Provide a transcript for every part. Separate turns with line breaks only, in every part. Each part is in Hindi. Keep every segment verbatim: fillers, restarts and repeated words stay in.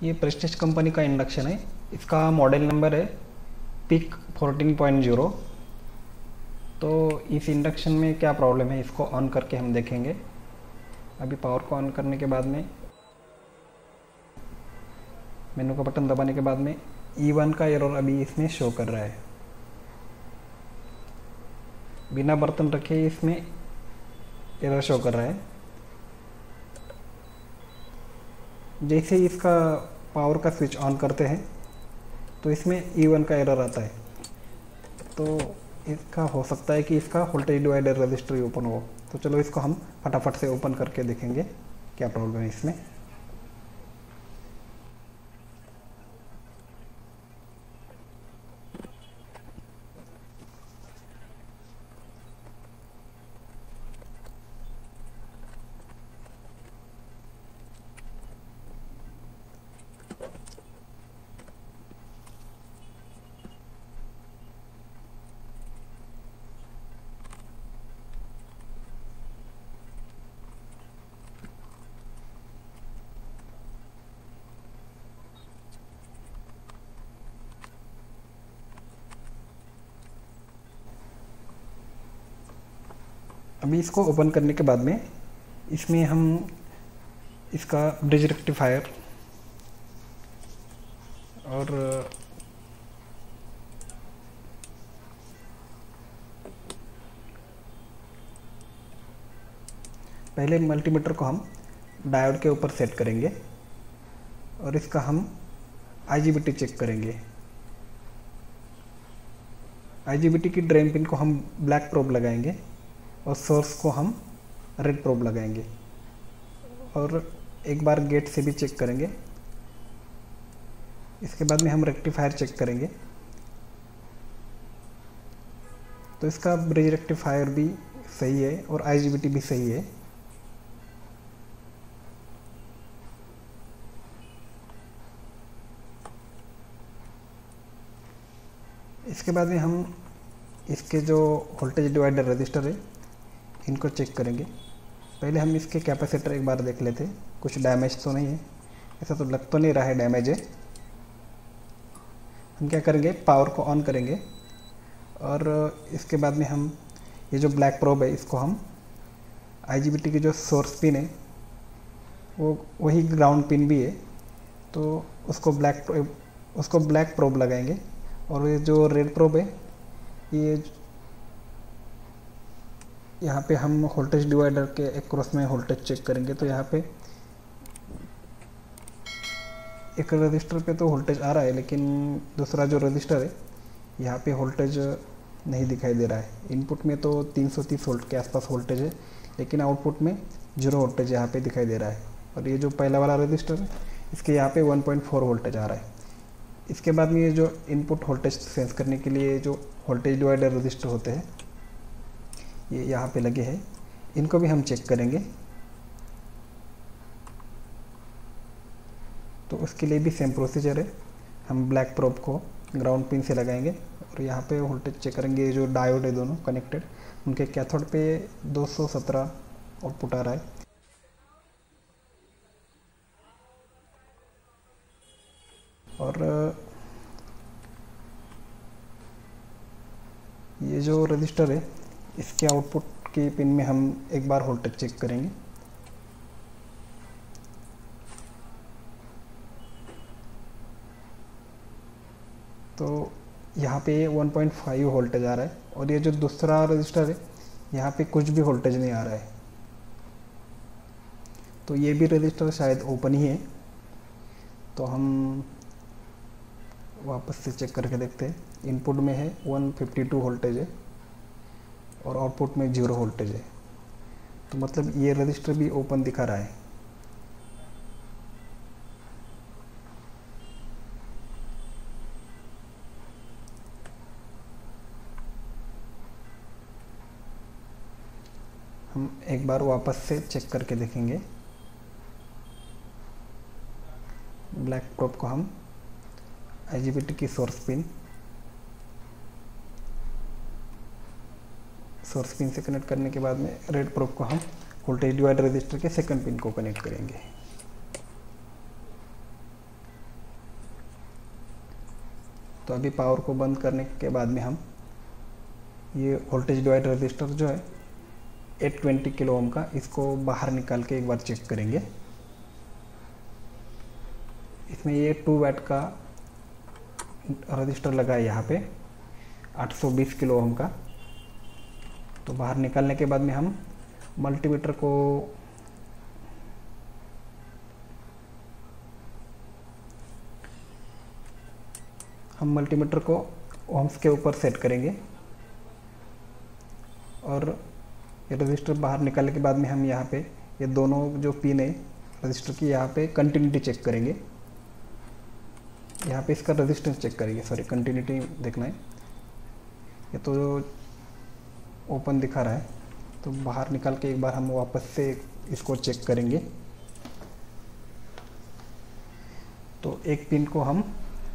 ये प्रेस्टीज कंपनी का इंडक्शन है। इसका मॉडल नंबर है पिक फोर्टीन पॉइंट ज़ीरो। तो इस इंडक्शन में क्या प्रॉब्लम है इसको ऑन करके हम देखेंगे। अभी पावर को ऑन करने के बाद में मेनू का बटन दबाने के बाद में ई वन का एरर अभी इसमें शो कर रहा है। बिना बर्तन रखे इसमें एरर शो कर रहा है। जैसे ही इसका पावर का स्विच ऑन करते हैं तो इसमें ई वन का एरर आता है। तो इसका हो सकता है कि इसका वोल्टेज डिवाइडर रजिस्टर ओपन हो। तो चलो इसको हम फटाफट से ओपन करके देखेंगे क्या प्रॉब्लम है इसमें। अभी इसको ओपन करने के बाद में इसमें हम इसका ब्रिज रेक्टिफायर और पहले मल्टीमीटर को हम डायोड के ऊपर सेट करेंगे और इसका हम आईजीबीटी चेक करेंगे। आईजीबीटी की ड्रेन पिन को हम ब्लैक प्रोब लगाएंगे और सोर्स को हम रेड प्रोब लगाएंगे और एक बार गेट से भी चेक करेंगे। इसके बाद में हम रेक्टिफायर चेक करेंगे। तो इसका ब्रिज रेक्टिफायर भी सही है और आईजीबीटी भी सही है। इसके बाद में हम इसके जो वोल्टेज डिवाइडर रजिस्टर है इनको चेक करेंगे। पहले हम इसके कैपेसिटर एक बार देख लेते हैं, कुछ डैमेज तो नहीं है। ऐसा तो लग तो नहीं रहा है डैमेज है। हम क्या करेंगे, पावर को ऑन करेंगे और इसके बाद में हम ये जो ब्लैक प्रोब है इसको हम आईजीबीटी की जो सोर्स पिन है वो वही ग्राउंड पिन भी है, तो उसको ब्लैक उसको ब्लैक प्रोब लगाएंगे। और ये जो रेड प्रोब है ये यहाँ पे हम वोल्टेज डिवाइडर के एक्रॉस में वोल्टेज चेक करेंगे। तो यहाँ पे एक रजिस्टर पे तो वोल्टेज आ रहा है, लेकिन दूसरा जो रजिस्टर है यहाँ पे वोल्टेज नहीं दिखाई दे रहा है। इनपुट में तो तीन सौ तीस वोल्ट के आसपास वोल्टेज है, लेकिन आउटपुट में जीरो वोल्टेज यहाँ पे दिखाई दे रहा है। और ये जो पहला वाला रजिस्टर है इसके यहाँ पे वन पॉइंट फोर वोल्टेज आ रहा है। इसके बाद में ये जो इनपुट वोल्टेज सेंस करने के लिए जो वोल्टेज डिवाइडर रजिस्टर होते हैं ये यहाँ पे लगे हैं, इनको भी हम चेक करेंगे। तो उसके लिए भी सेम प्रोसीजर है। हम ब्लैक प्रोब को ग्राउंड पिन से लगाएंगे और यहाँ पे वोल्टेज चेक करेंगे। जो डायोड है दोनों कनेक्टेड, उनके कैथोड पे दो सौ सत्रह आउटपुट आ रहा है। और ये जो रजिस्टर है इसके आउटपुट की पिन में हम एक बार वोल्टेज चेक करेंगे। तो यहाँ पे वन पॉइंट फाइव वोल्टेज आ रहा है और ये जो दूसरा रजिस्टर है यहाँ पे कुछ भी वोल्टेज नहीं आ रहा है। तो ये भी रजिस्टर शायद ओपन ही है। तो हम वापस से चेक करके देखते हैं। इनपुट में है वन फिफ्टी टू वोल्टेज है और आउटपुट में जीरो वोल्टेज है। तो मतलब ये रजिस्टर भी ओपन दिखा रहा है। हम एक बार वापस से चेक करके देखेंगे। ब्लैक प्रोब को हम आईजीबीटी की सोर्स पिन सोर्स पिन से कनेक्ट करने के बाद में रेड प्रोब को हम वोल्टेज डिवाइडर रजिस्टर के सेकंड पिन को कनेक्ट करेंगे। तो अभी पावर को बंद करने के बाद में हम ये वोल्टेज डिवाइडर रजिस्टर जो है आठ सौ बीस किलो ओम का, इसको बाहर निकाल के एक बार चेक करेंगे। इसमें ये टू वाट का रजिस्टर लगा है यहाँ पे आठ सौ बीस किलो ओम का। तो बाहर निकालने के बाद में हम मल्टीमीटर को हम मल्टीमीटर को ओम्स के ऊपर सेट करेंगे और ये रजिस्टर बाहर निकालने के बाद में हम यहाँ पे ये दोनों जो पिन है रजिस्टर की, यहाँ पे कंटिन्यूटी चेक करेंगे। यहाँ पे इसका रेजिस्टेंस चेक करेंगे, सॉरी कंटिन्यूटी देखना है। ये तो ओपन दिखा रहा है, तो बाहर निकाल के एक बार हम वापस से इसको चेक करेंगे। तो एक पिन को हम,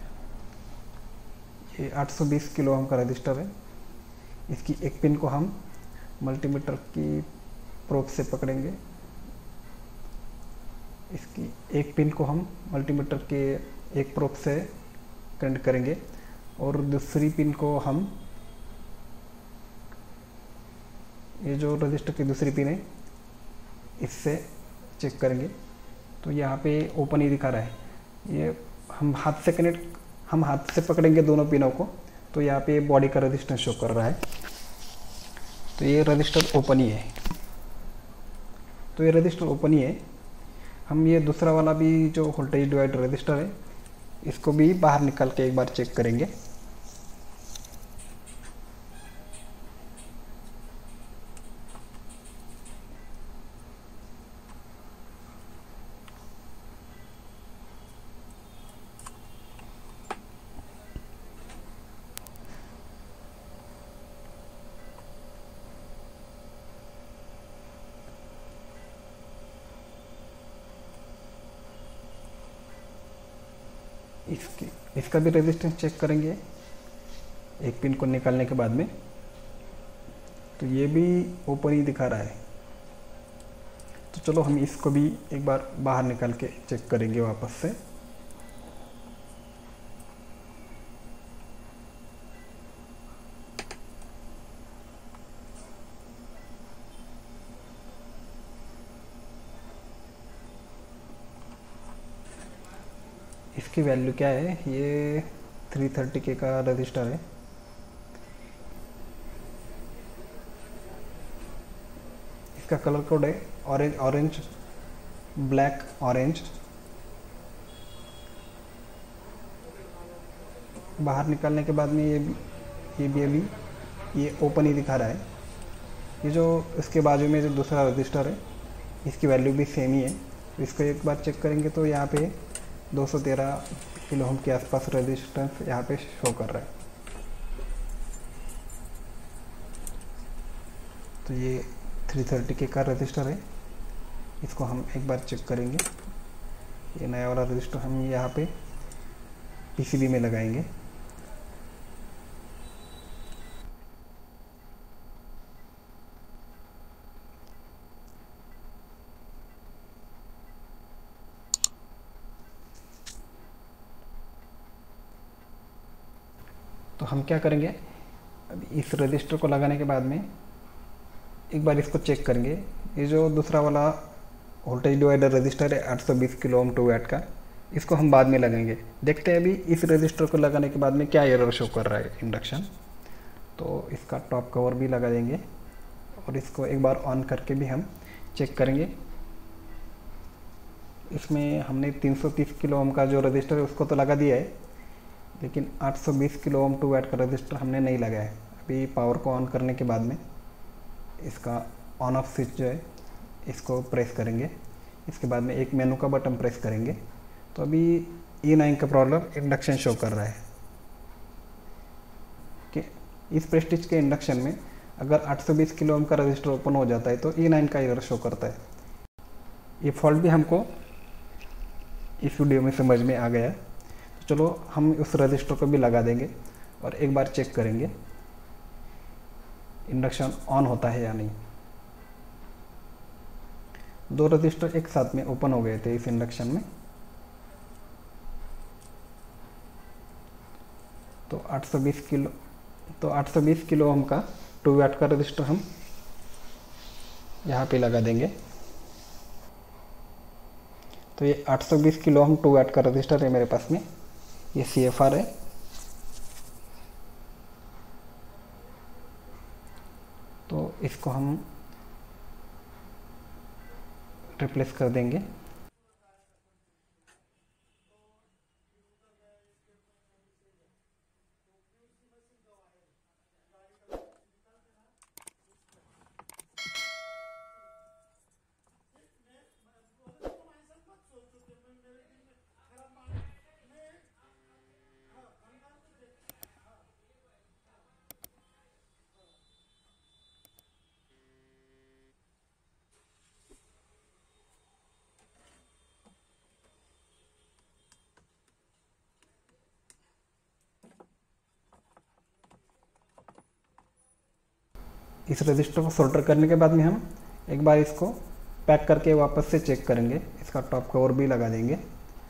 ये आठ सौ बीस किलो ओम का रजिस्टर है, इसकी एक पिन को हम मल्टीमीटर की प्रोब से पकड़ेंगे। इसकी एक पिन को हम मल्टीमीटर के एक प्रोब से कनेक्ट करेंगे और दूसरी पिन को हम, ये जो रजिस्टर की दूसरी पिन है इससे चेक करेंगे। तो यहाँ पे ओपन ही दिखा रहा है। ये हम हाथ से कनेक्ट हम हाथ से पकड़ेंगे दोनों पिनों को, तो यहाँ पे बॉडी का रेजिस्टेंस शो कर रहा है। तो ये रजिस्टर ओपन ही है। तो ये रजिस्टर ओपन ही है। हम ये दूसरा वाला भी जो वोल्टेज डिवाइडर रजिस्टर है, इसको भी बाहर निकाल के एक बार चेक करेंगे। इसकी इसका भी रेजिस्टेंस चेक करेंगे एक पिन को निकालने के बाद में। तो ये भी ओपन ही दिखा रहा है। तो चलो हम इसको भी एक बार बाहर निकाल के चेक करेंगे वापस से। इसकी वैल्यू क्या है, ये तीन सौ तीस के का रजिस्टर है। इसका कलर कोड है ऑरेंज ऑरेंज ब्लैक ऑरेंज। बाहर निकालने के बाद में ये भी ये भी अभी ये ओपन ही दिखा रहा है। ये जो इसके बाजू में जो दूसरा रजिस्टर है, इसकी वैल्यू भी सेम ही है। तो इसको एक बार चेक करेंगे तो यहाँ पे दो सौ तेरह किलो ओम के आसपास रेजिस्टेंस यहाँ पे शो कर रहा है। तो ये तीन सौ तीस के का रजिस्टर है, इसको हम एक बार चेक करेंगे। ये नया वाला रजिस्टर हम यहाँ पे पीसीबी में लगाएंगे। तो हम क्या करेंगे, अभी इस रजिस्टर को लगाने के बाद में एक बार इसको चेक करेंगे। ये जो दूसरा वाला वोल्टेज डिवाइडर रजिस्टर है आठ सौ बीस किलो ओम टू वाट का, इसको हम बाद में लगाएंगे। देखते हैं अभी इस रजिस्टर को लगाने के बाद में क्या एरर शो कर रहा है इंडक्शन। तो इसका टॉप कवर भी लगा देंगे और इसको एक बार ऑन करके भी हम चेक करेंगे। इसमें हमने तीन सौ तीस किलो ओम का जो रजिस्टर है उसको तो लगा दिया है, लेकिन आठ सौ बीस किलो ओम टू वाट का रजिस्टर हमने नहीं लगाया है। अभी पावर को ऑन करने के बाद में इसका ऑन ऑफ स्विच जो है इसको प्रेस करेंगे। इसके बाद में एक मेनू का बटन प्रेस करेंगे। तो अभी ई नाइन का प्रॉब्लम इंडक्शन शो कर रहा है कि इस प्रेस्टीज के इंडक्शन में अगर आठ सौ बीस किलो ओम का रजिस्टर ओपन हो जाता है तो ई नाइन का एरर शो करता है। ये फॉल्ट भी हमको इस वीडियो में समझ में आ गया है। तो चलो हम उस रजिस्टर को भी लगा देंगे और एक बार चेक करेंगे इंडक्शन ऑन होता है या नहीं। दो रजिस्टर एक साथ में ओपन हो गए थे इस इंडक्शन में। तो आठ सौ बीस किलो तो आठ सौ बीस किलो ओम का टू वाट का रजिस्टर हम यहाँ पे लगा देंगे। तो ये आठ सौ बीस किलो ओम टू वाट का रजिस्टर है मेरे पास में, ये सी एफ आर है। तो इसको हम रिप्लेस कर देंगे। इस रजिस्टर को सोल्डर करने के बाद में हम एक बार इसको पैक करके वापस से चेक करेंगे। इसका टॉप कवर भी लगा देंगे।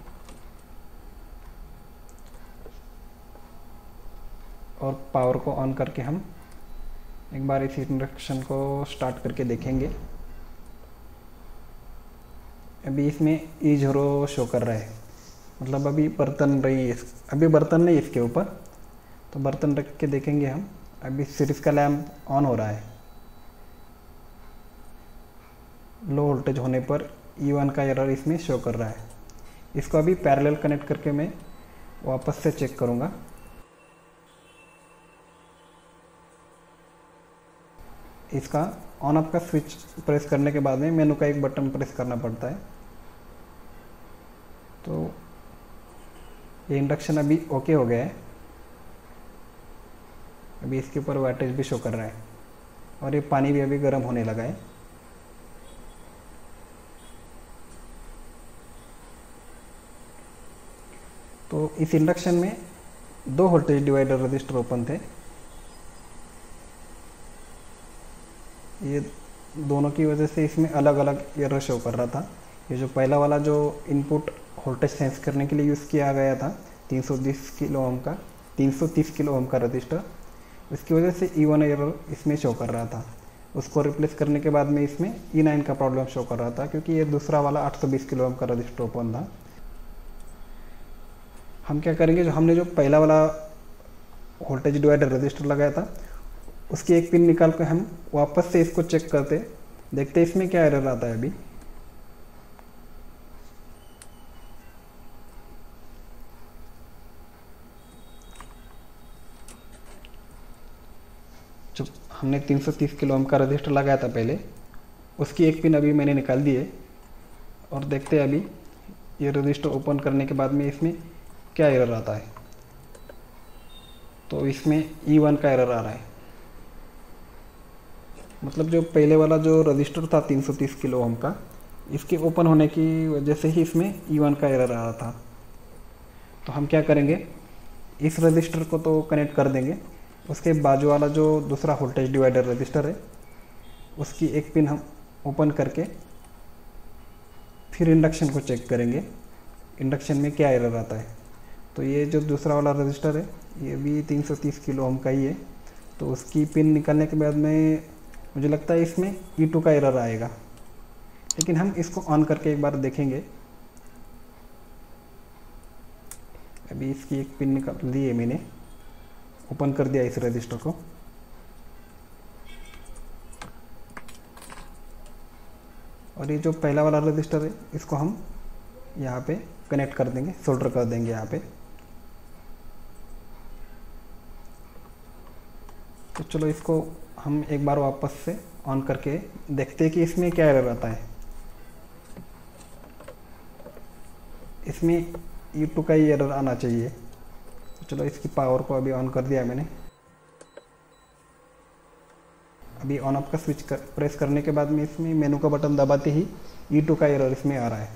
और पावर को ऑन करके हम एक बार इस इंडक्शन को स्टार्ट करके देखेंगे। अभी इसमें ई जीरो शो कर रहा है, मतलब अभी बर्तन रही है, अभी बर्तन नहीं इसके ऊपर। तो बर्तन रख के देखेंगे हम। अभी सीरीज का लैंप ऑन हो रहा है। लो वोल्टेज होने पर ई वन का एरर इसमें शो कर रहा है। इसको अभी पैरेलल कनेक्ट करके मैं वापस से चेक करूँगा। इसका ऑन ऑफ का स्विच प्रेस करने के बाद में मेनू का एक बटन प्रेस करना पड़ता है। तो ये इंडक्शन अभी ओके हो गया है। अभी इसके ऊपर वाटेज भी शो कर रहा है और ये पानी भी अभी गर्म होने लगा है। तो इस इंडक्शन में दो वोल्टेज डिवाइडर रजिस्टर ओपन थे। ये दोनों की वजह से इसमें अलग अलग एरर शो कर रहा था। ये जो पहला वाला जो इनपुट वोल्टेज सेंस करने के लिए यूज़ किया गया था तीन सौ तीस किलो ओम का तीन सौ तीस किलो ओम का रजिस्टर, इसकी वजह से ई वन एरर इसमें शो कर रहा था। उसको रिप्लेस करने के बाद में इसमें ई नाइन का प्रॉब्लम शो कर रहा था, क्योंकि ये दूसरा वाला आठ सौ बीस किलो ओम का रजिस्टर ओपन था। हम क्या करेंगे, जो हमने जो पहला वाला वोल्टेज डिवाइडर रजिस्टर लगाया था उसकी एक पिन निकाल कर हम वापस से इसको चेक करते, देखते इसमें क्या एरर आता है। अभी जो हमने तीन सौ तीस किलो ओम का रजिस्टर लगाया था पहले, उसकी एक पिन अभी मैंने निकाल दी है। और देखते हैं अभी ये रजिस्टर ओपन करने के बाद में इसमें क्या एरर आता है। तो इसमें ई वन का एरर आ रहा है, मतलब जो पहले वाला जो रजिस्टर था तीन सौ तीस किलो ओम का, इसके ओपन होने की वजह से ही इसमें ई वन का एरर आ रहा था। तो हम क्या करेंगे, इस रजिस्टर को तो कनेक्ट कर देंगे, उसके बाजू वाला जो दूसरा वोल्टेज डिवाइडर रजिस्टर है उसकी एक पिन हम ओपन करके फिर इंडक्शन को चेक करेंगे, इंडक्शन में क्या एरर आता है। तो ये जो दूसरा वाला रजिस्टर है ये भी तीन सौ तीस किलो ओम का ही है। तो उसकी पिन निकालने के बाद में मुझे लगता है इसमें ई टू का एरर आएगा, लेकिन हम इसको ऑन करके एक बार देखेंगे। अभी इसकी एक पिन निकाल दी है मैंने, ओपन कर दिया इस रजिस्टर को। और ये जो पहला वाला रजिस्टर है इसको हम यहाँ पे कनेक्ट कर देंगे, सोल्डर कर देंगे यहाँ पे। तो चलो इसको हम एक बार वापस से ऑन करके देखते हैं कि इसमें क्या एरर आता है। इसमें ई टू का ही एरर आना चाहिए। तो चलो इसकी पावर को अभी ऑन कर दिया मैंने। अभी ऑन ऑफ का स्विच कर, प्रेस करने के बाद में इसमें मेनू का बटन दबाते ही ई टू का एरर इसमें आ रहा है।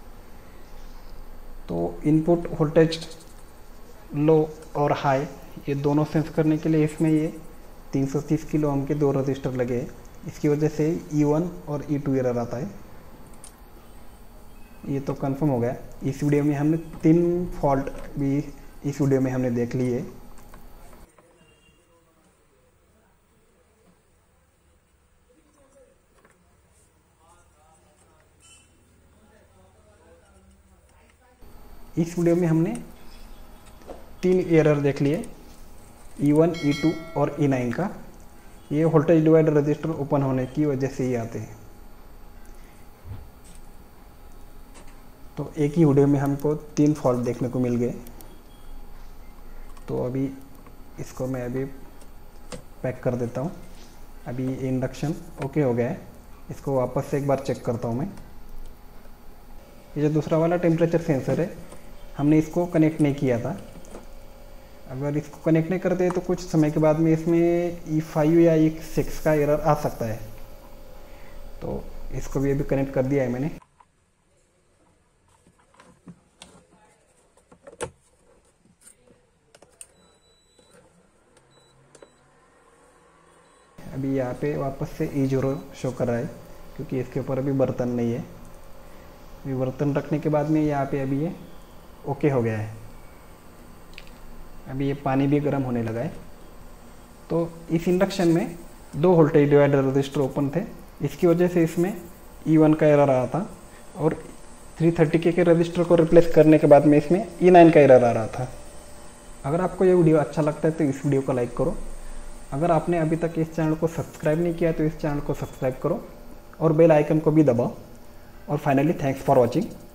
तो इनपुट वोल्टेज लो और हाई ये दोनों सेंस करने के लिए इसमें ये तीन सौ तीस किलो ओम के दो रजिस्टर लगे हैं। इसकी वजह से ई वन और ई टू एरर आता है। ये तो कंफर्म हो गया। इस वीडियो में हमने तीन फॉल्ट भी इस वीडियो में हमने देख लिए। इस वीडियो में हमने तीन एरर देख लिए, ई वन, ई टू और ई नाइन का। ये वोल्टेज डिवाइडर रजिस्टर ओपन होने की वजह से ही आते हैं। तो एक ही वीडियो में हमको तीन फॉल्ट देखने को मिल गए। तो अभी इसको मैं अभी पैक कर देता हूँ। अभी इंडक्शन ओके हो गया है। इसको वापस से एक बार चेक करता हूँ मैं। ये जो दूसरा वाला टेम्परेचर सेंसर है, हमने इसको कनेक्ट नहीं किया था। अगर इसको कनेक्ट नहीं करते तो कुछ समय के बाद में इसमें ई फाइव या ई सिक्स का एरर आ सकता है। तो इसको भी अभी कनेक्ट कर दिया है मैंने। अभी यहाँ पे वापस से ई जीरो शो कर रहा है, क्योंकि इसके ऊपर अभी बर्तन नहीं है। अभी बर्तन रखने के बाद में यहाँ पे अभी ये ओके हो गया है। अभी ये पानी भी गर्म होने लगा है। तो इस इंडक्शन में दो वोल्टेज डिवाइडर रजिस्टर ओपन थे, इसकी वजह से इसमें ई वन का एरर आ रहा था, और थ्री थर्टी के के रजिस्टर को रिप्लेस करने के बाद में इसमें ई नाइन का एरर आ रहा था। अगर आपको ये वीडियो अच्छा लगता है तो इस वीडियो को लाइक करो। अगर आपने अभी तक इस चैनल को सब्सक्राइब नहीं किया तो इस चैनल को सब्सक्राइब करो और बेल आइकन को भी दबाओ। और फाइनली थैंक्स फॉर वॉचिंग।